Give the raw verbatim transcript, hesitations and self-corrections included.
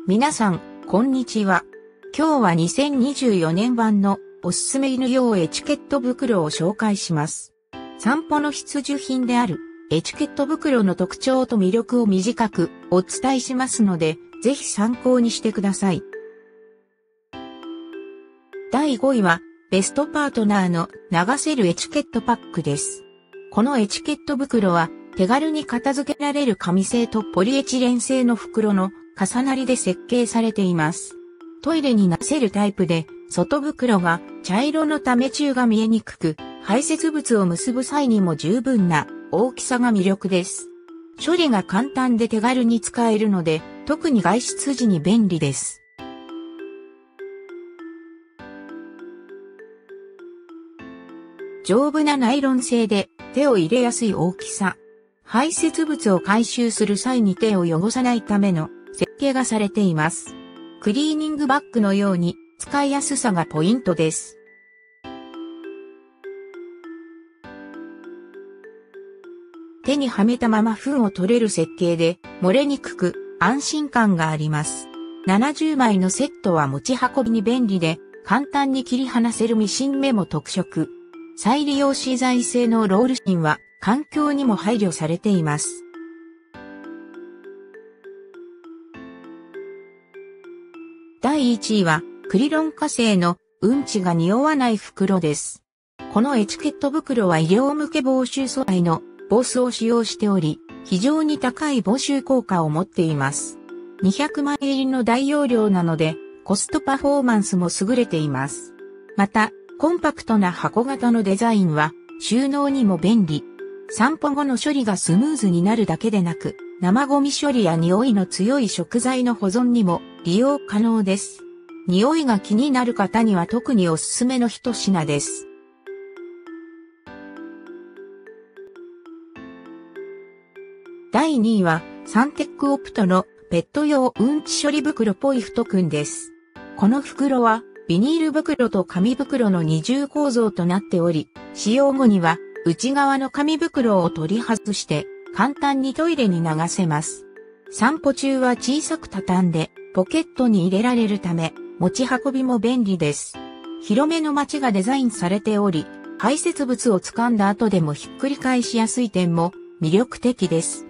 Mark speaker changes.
Speaker 1: 皆さん、こんにちは。今日はにせんにじゅうよねん版のおすすめ犬用エチケット袋を紹介します。散歩の必需品であるエチケット袋の特徴と魅力を短くお伝えしますので、ぜひ参考にしてください。だいごいは、ベストパートナーの流せるエチケットパックです。このエチケット袋は、手軽に片付けられる紙製とポリエチレン製の袋の重なりで設計されています。トイレになせるタイプで、外袋が茶色のため中が見えにくく、排泄物を結ぶ際にも十分な大きさが魅力です。処理が簡単で手軽に使えるので、特に外出時に便利です。丈夫なナイロン製で手を入れやすい大きさ。排泄物を回収する際に手を汚さないための設計がされています。クリーニングバッグのように使いやすさがポイントです。手にはめたまま糞を取れる設計で漏れにくく安心感があります。ななじゅうまいのセットは持ち運びに便利で簡単に切り離せるミシン目も特色。再利用資材製のロール芯は環境にも配慮されています。だいいちいはクリロン化製のうんちが匂わない袋です。このエチケット袋は医療向け防臭素材のボスを使用しており、非常に高い防臭効果を持っています。にひゃくまい入りの大容量なのでコストパフォーマンスも優れています。また、コンパクトな箱型のデザインは収納にも便利。散歩後の処理がスムーズになるだけでなく、生ゴミ処理や匂いの強い食材の保存にも利用可能です。匂いが気になる方には特におすすめの一品です。だいにいはサンテックオプトのペット用うんち処理袋ポイフトくんです。この袋はビニール袋と紙袋の二重構造となっており、使用後には内側の紙袋を取り外して簡単にトイレに流せます。散歩中は小さく畳んでポケットに入れられるため持ち運びも便利です。広めのマチがデザインされており、排泄物を掴んだ後でもひっくり返しやすい点も魅力的です。